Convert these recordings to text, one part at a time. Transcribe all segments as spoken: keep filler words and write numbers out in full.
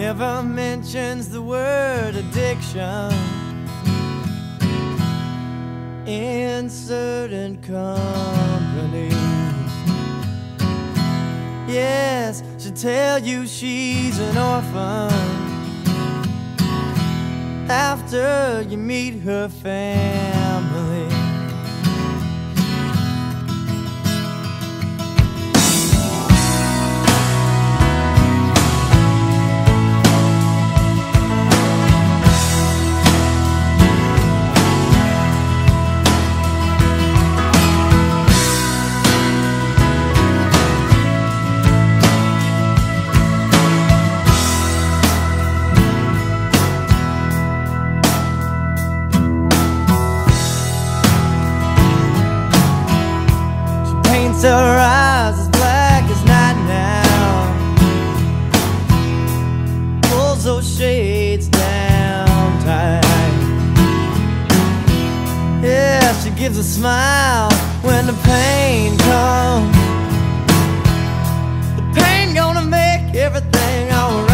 never mentions the word addiction in certain company. Yes, she'll tell you she's an orphan after you meet her family. Her eyes as black as night now, pulls those shades down tight. Yeah, she gives a smile when the pain comes. The pain gonna make everything alright.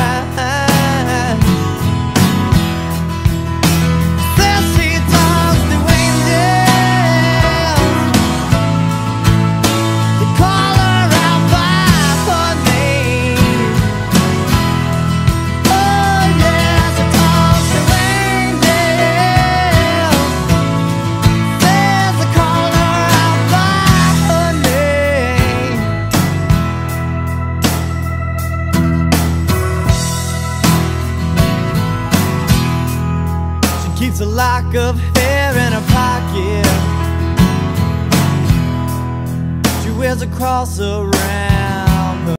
Keeps a lock of hair in her pocket. She wears a cross around